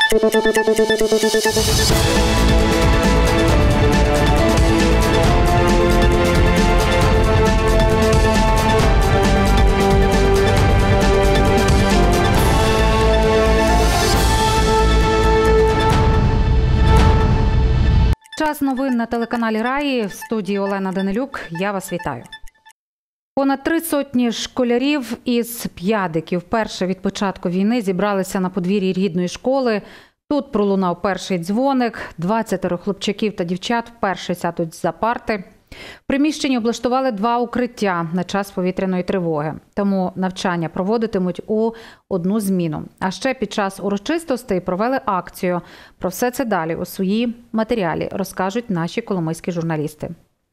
Час новин на телеканалі «Раї». В студії Олена Данилюк. Я вас вітаю. Понад 300 школярів із П'ядиків вперше від початку війни зібралися на подвір'ї рідної школи. Тут пролунав перший дзвоник. 20 хлопчаків та дівчат вперше сядуть за парти. В приміщенні облаштували 2 укриття на час повітряної тривоги. Тому навчання проводитимуть у одну зміну. А ще під час урочистостей провели акцію. Про все це далі у своїй матеріалі розкажуть наші коломийські журналісти.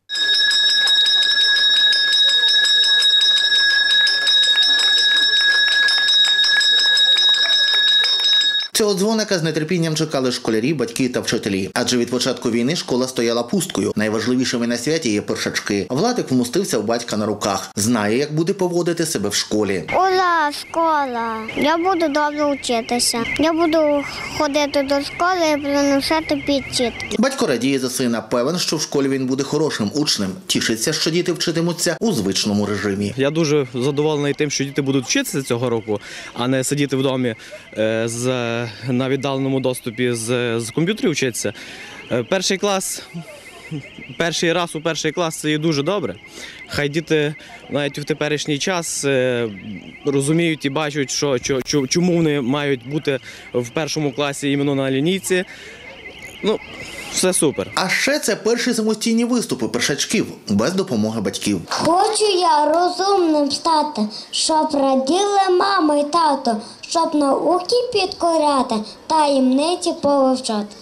Цього дзвоника з нетерпінням чекали школярі, батьки та вчителі. Адже від початку війни школа стояла пусткою. Найважливішими на святі є першачки. Владик вмостився у батька на руках. Знає, як буде поводити себе в школі. Ура, школа! Я буду добре вчитися. Я буду ходити до школи і приносити підчітки. Батько радіє за сина. Певен, що в школі він буде хорошим учнем. Тішиться, що діти вчитимуться у звичному режимі. Я дуже задоволений тим, що діти будуть вчитися цього року, а не сидіти в домі на віддаленому доступі з комп'ютерів вчитися. Перший раз у перший клас – це є дуже добре. Хай діти навіть в теперішній час розуміють і бачать, чому вони мають бути в першому класі іменно на лінійці. Все супер. А ще це перші самостійні виступи першачків, без допомоги батьків. Хочу я розумним стати, щоб раділи мама і тато, щоб науки підкоряти, таємниці повивчати.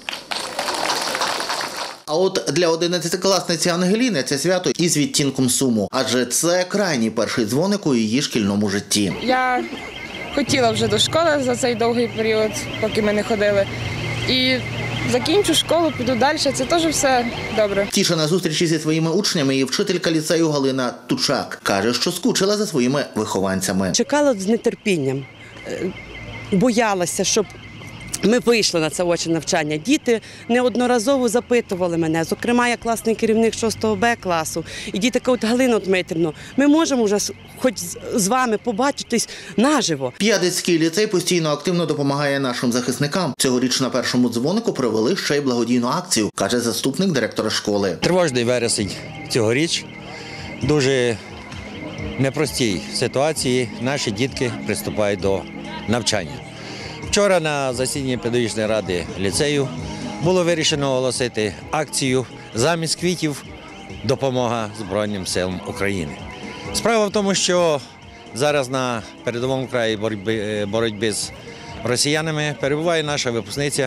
А от для 11-класниці Ангеліни це свято із відтінком суму. Адже це крайній перший дзвоник у її шкільному житті. Я хотіла вже до школи за цей довгий період, поки ми не ходили. І закінчу школу, піду далі, це теж все добре. Тішена зустрічі зі своїми учнями і вчителька ліцею Галина Тучак. Каже, що скучила за своїми вихованцями. Чекала з нетерпінням, боялася, щоб ми вийшли на це очне навчання. Діти неодноразово запитували мене, зокрема, я класний керівник 6 Б класу. І діти кажуть: Галино Дмитрівно, ми можемо вже хоч з вами побачитись наживо. П'ядицький ліцей постійно активно допомагає нашим захисникам. Цьогоріч на першому дзвонику провели ще й благодійну акцію, каже заступник директора школи. Тривожний вересень цьогоріч. Дуже непростій ситуації наші дітки приступають до навчання. Вчора на засіданні педагогічної ради ліцею було вирішено оголосити акцію «Замість квітів – допомога Збройним силам України». Справа в тому, що зараз на передовому краї боротьби з росіянами перебуває наша випускниця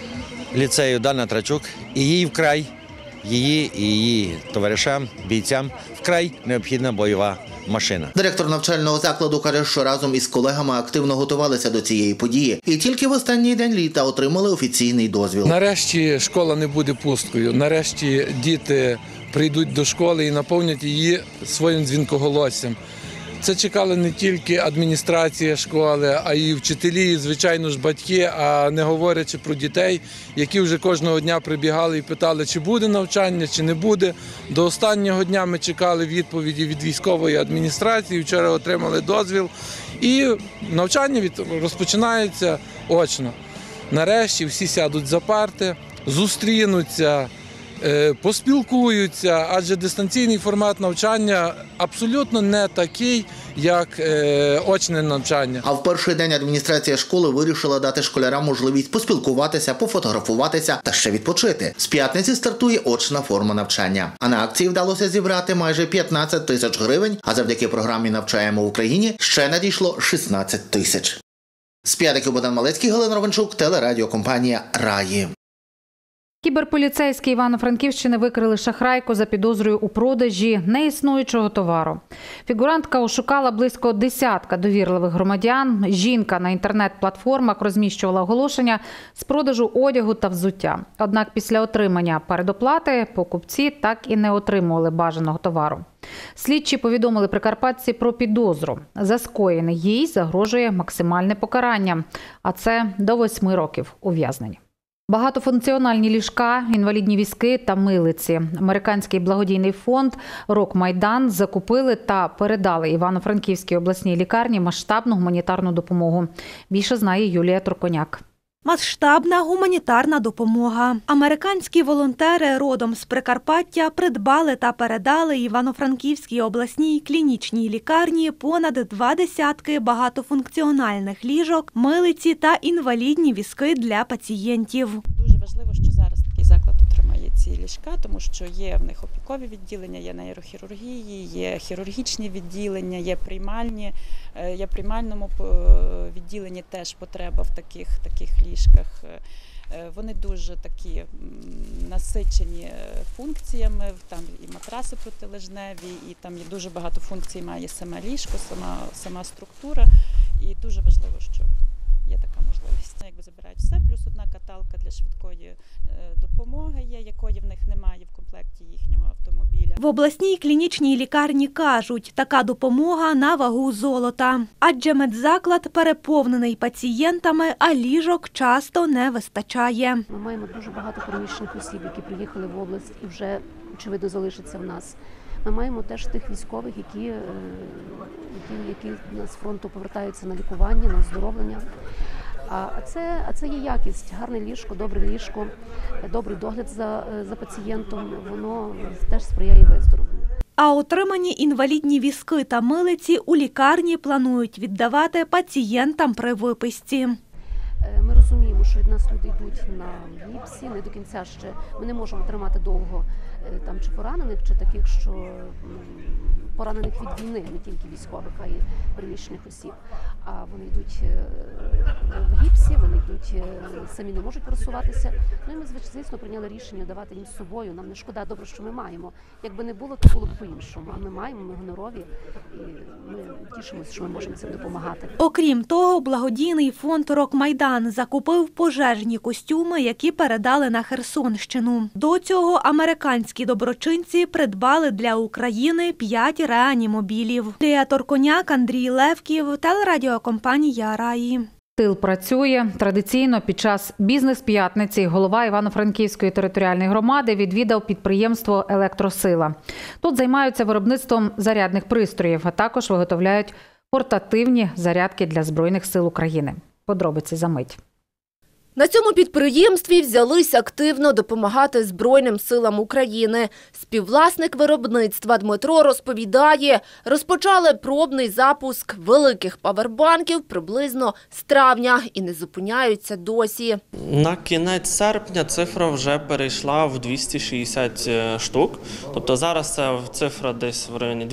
ліцею Дана Трачук, і їй вкрай, її і її товаришам, бійцям вкрай необхідна бойова машина. Директор навчального закладу каже, що разом із колегами активно готувалися до цієї події. І тільки в останній день літа отримали офіційний дозвіл. Нарешті школа не буде пусткою. Нарешті діти прийдуть до школи і наповнять її своїм дзвінкоголоссям. Це чекали не тільки адміністрація школи, а й вчителі, і, звичайно ж, батьки, а не говорячи про дітей, які вже кожного дня прибігали і питали, чи буде навчання, чи не буде. До останнього дня ми чекали відповіді від військової адміністрації, вчора отримали дозвіл, і навчання розпочинається очно. Нарешті всі сядуть за парти, зустрінуться, поспілкуються, адже дистанційний формат навчання абсолютно не такий, як очне навчання. А в перший день адміністрація школи вирішила дати школярам можливість поспілкуватися, пофотографуватися та ще відпочити. З п'ятниці стартує очна форма навчання. А на акції вдалося зібрати майже 15 тисяч гривень, а завдяки програмі «Навчаємо в Україні» ще надійшло 16 тисяч. З П'ядиків Богдан Малецький, Галина Ровенчук, телерадіокомпанія «Раї». Кіберполіцейські Івано-Франківщини викрили шахрайку за підозрою у продажі неіснуючого товару. Фігурантка ошукала близько десятка довірливих громадян. Жінка на інтернет-платформах розміщувала оголошення з продажу одягу та взуття. Однак після отримання передоплати покупці так і не отримували бажаного товару. Слідчі повідомили прикарпатці про підозру. За скоєне їй загрожує максимальне покарання, а це до 8 років ув'язнення. Багатофункціональні ліжка, інвалідні візки та милиці. Американський благодійний фонд «Рок Майдан» закупили та передали Івано-Франківській обласній лікарні масштабну гуманітарну допомогу. Більше знає Юлія Турконяк. Масштабна гуманітарна допомога. Американські волонтери родом з Прикарпаття придбали та передали Івано-Франківській обласній клінічній лікарні понад 20 багатофункціональних ліжок, милиці та інвалідні візки для пацієнтів. Дуже важливо, що зараз такий заклад отримає ці ліжка, тому що є в них опікові відділення, є нейрохірургії, є хірургічні відділення, є приймальні. Є в приймальному відділенні теж потреба в таких ліжках. Вони дуже такі насичені функціями, там і матраси протилежневі, і там є дуже багато функцій, має саме ліжко, сама структура. І дуже важливо, що є така можливість. Якби забирають все, плюс одна каталка для швидкої допомоги є, якої в них немає в комплекті їхнього автомобіля. В обласній клінічній лікарні кажуть, така допомога на вагу золота. Адже медзаклад переповнений пацієнтами, а ліжок часто не вистачає. Ми маємо дуже багато переміщених осіб, які приїхали в область і вже, очевидно, залишаться в нас. Ми маємо теж тих військових, які з фронту повертаються на лікування, на оздоровлення. А це є якість, гарне ліжко, добре ліжко, добрий догляд за пацієнтом, воно теж сприяє виздоровленню. А отримані інвалідні візки та милиці у лікарні планують віддавати пацієнтам при виписці. Ми розуміємо, що від нас люди йдуть на гіпсі, не до кінця ще. Ми не можемо тримати довго там чи поранених, чи таких, що поранених від війни, не тільки військових, а й переміщених осіб. А вони йдуть в гіпсі, вони йдуть, самі не можуть просуватися. Ну і ми, звісно, прийняли рішення давати їм з собою. Нам не шкода, добре, що ми маємо. Якби не було, то було б по-іншому. А ми маємо, ми гонорові, і ми тішимося, що ми можемо цим допомагати. Окрім того, благодійний фонд «Рок Майдан» закупив пожежні костюми, які передали на Херсонщину. До цього американські доброчинці придбали для України 5 реанімобілів. Юлія Турконяк, Андрій Левків, телерадіокомпанія «Раї». Тил працює. Традиційно під час бізнес-п'ятниці голова Івано-Франківської територіальної громади відвідав підприємство «Електросила». Тут займаються виробництвом зарядних пристроїв, а також виготовляють портативні зарядки для Збройних сил України. Подробиці за мить. На цьому підприємстві взялись активно допомагати Збройним силам України. Співвласник виробництва Дмитро розповідає, розпочали пробний запуск великих павербанків приблизно з травня і не зупиняються досі. На кінець серпня цифра вже перейшла в 260 штук. Тобто зараз це цифра десь в районі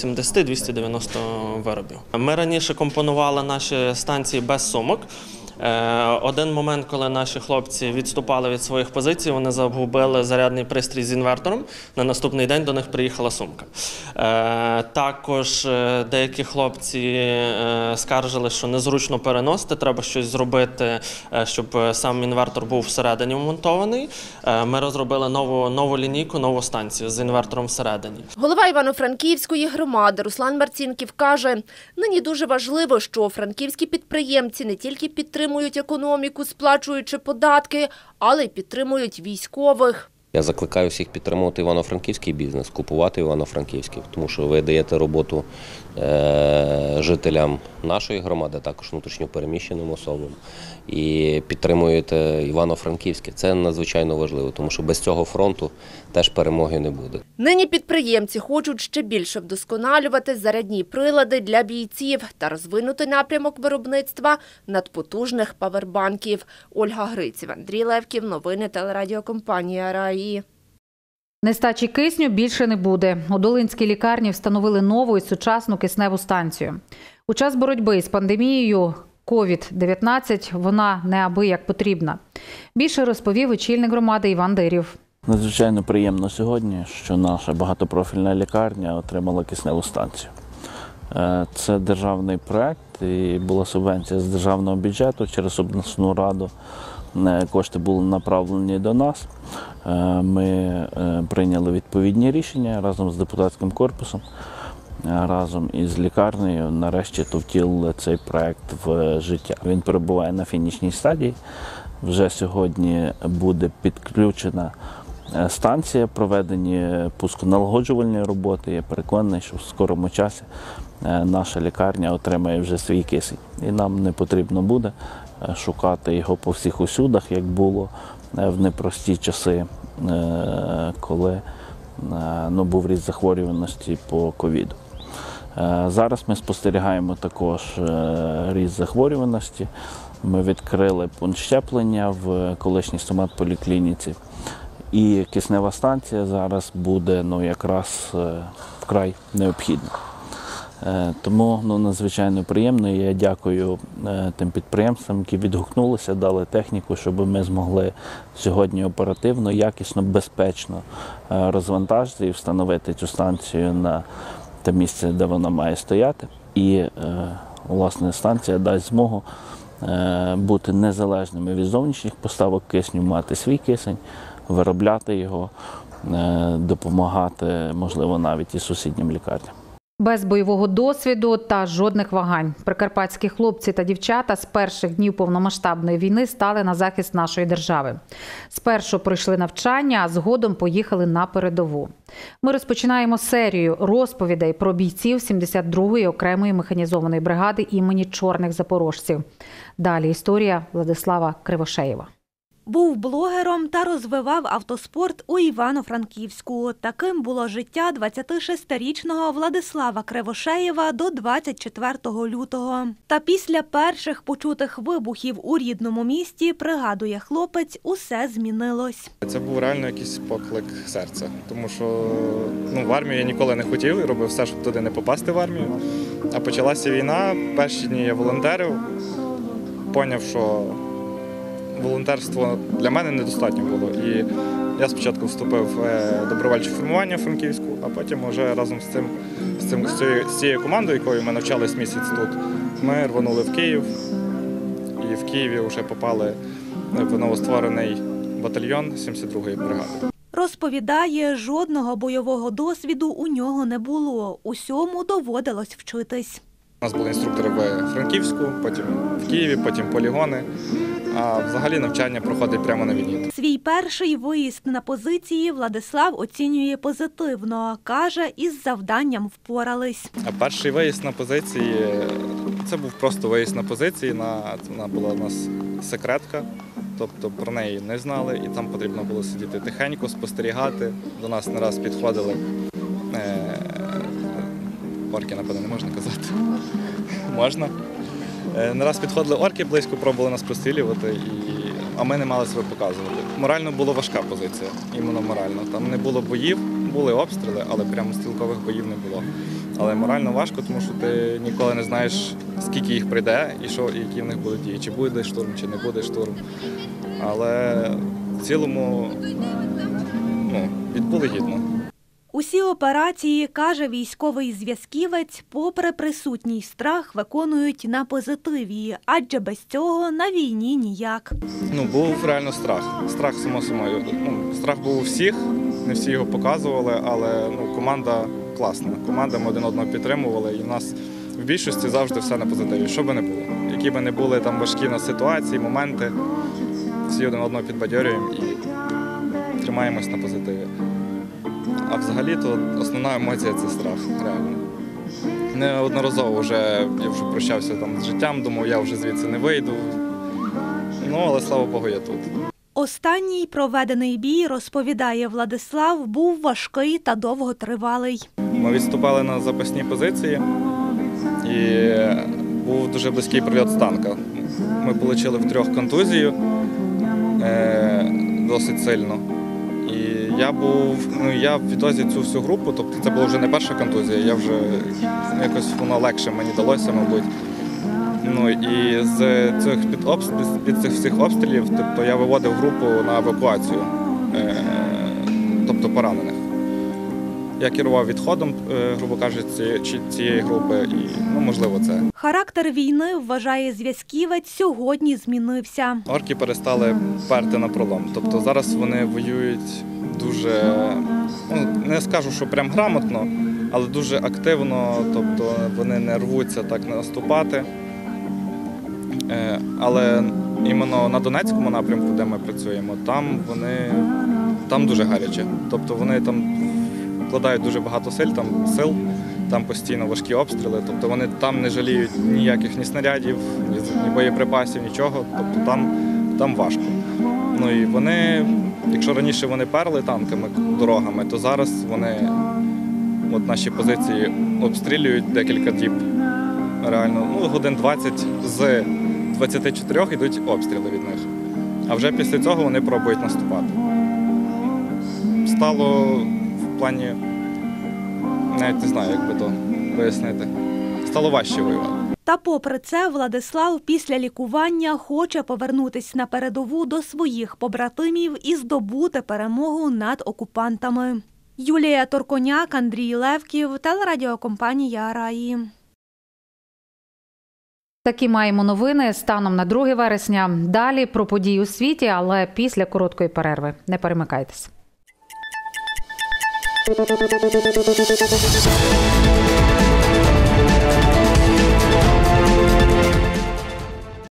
280-290 виробів. Ми раніше компонували наші станції без сумок. Один момент, коли наші хлопці відступали від своїх позицій, вони загубили зарядний пристрій з інвертором. На наступний день до них приїхала сумка. Також деякі хлопці скаржили, що незручно переносити, треба щось зробити, щоб сам інвертор був всередині вмонтований. Ми розробили нову лінійку, нову станцію з інвертором всередині. Голова Івано-Франківської громади Руслан Марцінків каже, нині дуже важливо, що франківські підприємці не тільки підтримують економіку, сплачуючи податки, але й підтримують військових. Я закликаю всіх підтримувати івано-франківський бізнес, купувати івано-франківський, тому що ви даєте роботу жителям нашої громади, також внутрішньопереміщеним особам, і підтримуєте івано-франківське. Це надзвичайно важливо, тому що без цього фронту теж перемоги не буде. Нині підприємці хочуть ще більше вдосконалювати зарядні прилади для бійців та розвинути напрямок виробництва надпотужних павербанків. Ольга Гриців, Андрій Левків, новини телерадіокомпанія «Раї». Нестачі кисню більше не буде. У Долинській лікарні встановили нову і сучасну кисневу станцію. У час боротьби з пандемією COVID-19 вона неабияк потрібна. Більше розповів очільник громади Іван Дирів. Надзвичайно приємно сьогодні, що наша багатопрофільна лікарня отримала кисневу станцію. Це державний проект і була субвенція з державного бюджету через обласну раду кошти були направлені до нас. Ми прийняли відповідні рішення разом з депутатським корпусом, разом із лікарнею, нарешті втілили цей проект в життя. Він перебуває на фінішній стадії. Вже сьогодні буде підключена станція, проведені пусконалагоджувальні роботи. Я переконаний, що в скорому часі наша лікарня отримає вже свій кисень. І нам не потрібно буде шукати його по всіх усюдах, як було в непрості часи, коли був ріст захворюваності по ковіду. Зараз ми спостерігаємо також ріст захворюваності. Ми відкрили пункт щеплення в колишній стоматполіклініці. І киснева станція зараз буде якраз вкрай необхідна. Тому надзвичайно приємно. Я дякую тим підприємствам, які відгукнулися, дали техніку, щоб ми змогли сьогодні оперативно, якісно, безпечно розвантажити і встановити цю станцію на те місце, де вона має стояти. І, власне, станція дасть змогу бути незалежними від зовнішніх поставок кисню, мати свій кисень, виробляти його, допомагати, можливо, навіть і сусіднім лікарням. Без бойового досвіду та жодних вагань. Прикарпатські хлопці та дівчата з перших днів повномасштабної війни стали на захист нашої держави. Спершу пройшли навчання, а згодом поїхали на передову. Ми розпочинаємо серію розповідей про бійців 72-ї окремої механізованої бригади імені Чорних запорожців. Далі історія Владислава Кривошеєва. Був блогером та розвивав автоспорт у Івано-Франківську. Таким було життя 26-річного Владислава Кривошеєва до 24 лютого. Та після перших почутих вибухів у рідному місті, пригадує хлопець, усе змінилось. Це був реально якийсь поклик серця, тому що в армію я ніколи не хотів і робив все, щоб туди не попасти в армію. А почалася війна, перші дні я волонтерив, поняв, що волонтерство для мене недостатньо було. І я спочатку вступив в добровольче формування в Франківську, а потім вже разом з цією командою, якою ми навчались місяць тут, ми рванули в Київ. І в Києві вже попали в новостворений батальйон 72-ї бригади. Розповідає, жодного бойового досвіду у нього не було. Усьому доводилось вчитись. У нас були інструктори в Франківську, потім в Києві, потім полігони. А взагалі навчання проходить прямо на війні. Свій перший виїзд на позиції Владислав оцінює позитивно. Каже, із завданням впорались. А перший виїзд на позиції – це був просто виїзд на позиції. Вона була у нас секретка, тобто про неї не знали. І там потрібно було сидіти тихенько, спостерігати. До нас не раз підходили орки, напевно, не можна казати. Можна. Не раз підходили орки близько, пробували нас прострілювати, а ми не мали себе показувати. Морально була важка позиція, іменно морально. Там не було боїв, були обстріли, але прямо стрілкових боїв не було. Але морально важко, тому що ти ніколи не знаєш, скільки їх прийде і які в них будуть дії. Чи буде штурм, чи не буде штурм. Але в цілому відбули гідно. Усі операції, каже військовий зв'язківець, попри присутній страх, виконують на позитиві, адже без цього на війні ніяк. Був реально страх. Страх, само собою. Страх був у всіх, не всі його показували, але команда класна. Команда, ми один одного підтримували, і в нас в більшості завжди все на позитиві, що би не було. Які би не були там важкі на ситуації, моменти, всі один одного підбадьорюємо і тримаємось на позитиві. А взагалі-то основна емоція – це страх, реально. Неодноразово я вже прощався з життям, думав, я вже звідси не вийду. Але, слава Богу, я тут. Останній проведений бій, розповідає Владислав, був важкий та довготривалий. Ми відступали на запасні позиції і був дуже близький прильот з танка. Ми отримали втрьох контузію досить сильно. Я відвозив цю всю групу, тобто це була вже не перша контузія, я вже якось воно легше мені далося, мабуть. І під цих всіх обстрілів я виводив групу на евакуацію, тобто поранених. Я керував відходом, грубо кажучи, цієї групи, і, можливо, це. Характер війни, вважає зв'язківець, сьогодні змінився. Орки перестали перти напролом. Тобто зараз вони воюють дуже, не скажу, що прям грамотно, але дуже активно, тобто вони не рвуться так наступати. Але іменно на Донецькому напрямку, де ми працюємо, там дуже гаряче. Тобто вони там вкладають дуже багато сил, там постійно важкі обстріли, тобто вони там не жаліють ніяких ні снарядів, ні боєприпасів, нічого, тобто там важко. І вони, якщо раніше вони перли танками, дорогами, то зараз вони наші позиції обстрілюють декілька діб. Реально, годин 20 з 24 йдуть обстріли від них. А вже після цього вони пробують наступати. Стало в плані, навіть не знаю, як би то пояснити, стало важче воювати. Та попри це Владислав після лікування хоче повернутись на передову до своїх побратимів і здобути перемогу над окупантами. Юлія Торконяк, Андрій Левків, телерадіокомпанія «Раї». Такі маємо новини станом на 2 вересня. Далі про події у світі, але після короткої перерви. Не перемикайтесь.